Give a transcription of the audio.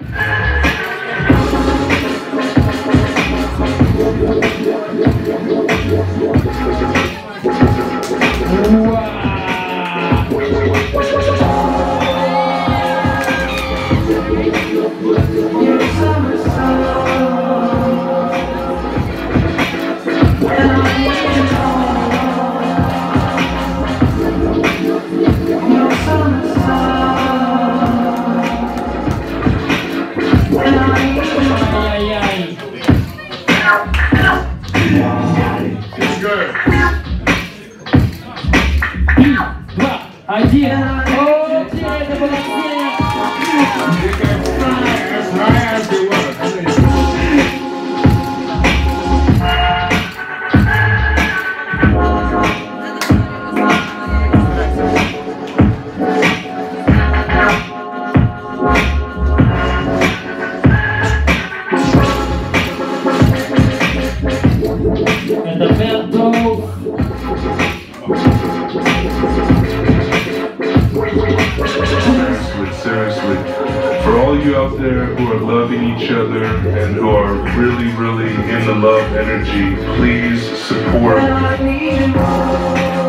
Один. Окей, это было это Бендоу. Seriously, for all you out there who are loving each other and who are really, really in the love energy, please support